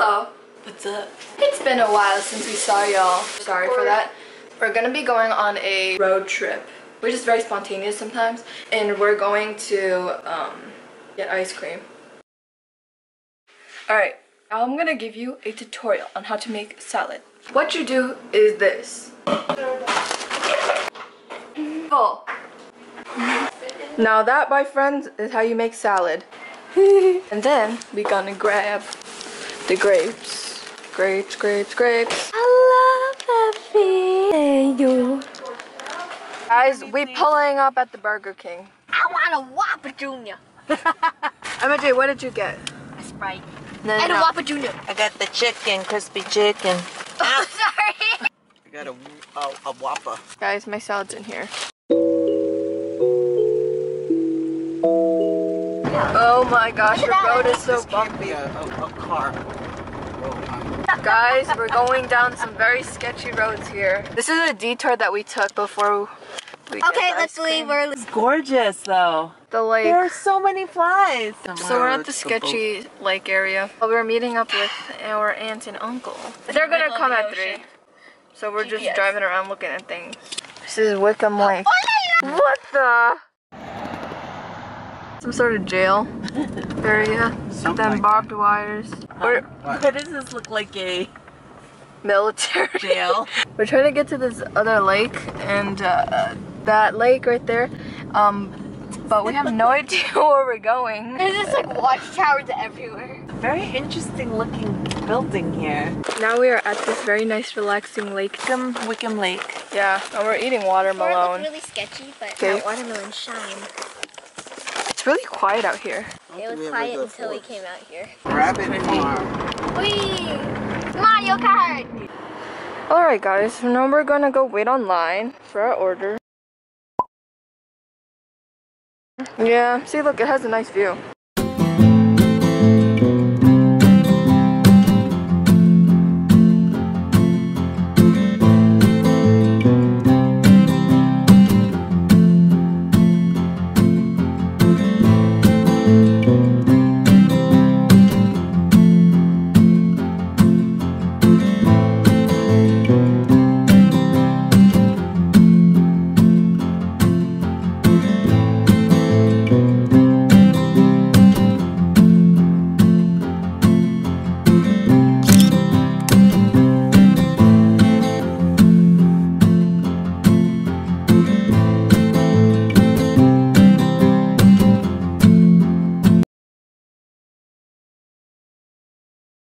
Hello. What's up? It's been a while since we saw y'all. Sorry for that. We're gonna be going on a road trip. We're just very spontaneous sometimes. And we're going to get ice cream. Alright, I'm gonna give you a tutorial on how to make salad. What you do is this. Full. Now that, my friends, is how you make salad. And then we're gonna grab the grapes. Grapes. I love that feeling you. Guys, we pulling up at the Burger King. I want a Whopper Junior. MJ, what did you get? A Sprite. No, And a Whopper Junior. I got the chicken, crispy chicken. Oh, sorry. I got a Whopper. Guys, my salad's in here. Oh my gosh, the road is so bumpy. A car. Guys, we're going down some very sketchy roads here. This is a detour that we took before we get Okay, the let's ice cream. leave. It's gorgeous though. The lake. There are so many flies. So we're at the sketchy lake area. Well, we're meeting up with our aunt and uncle. They're gonna come at 3. So we're just driving around looking at things. This is Wickham Lake. What the? Some sort of jail area. Then barbed wires. What does this look like, a Military jail? We're trying to get to this other lake, and that lake right there. But we have no idea where we're going. There's just like watchtowers everywhere. Very interesting looking building here. Now we are at this very nice, relaxing lake. Wickham Lake. Yeah, and we're eating Before it watermelon. looked really sketchy, but Okay. that watermelon shine. It's really quiet out here. It was quiet until we came out here. Rabbit farm. Whee! Mario Kart! Alright guys, so now we're gonna go wait online for our order. Yeah, see look, it has a nice view.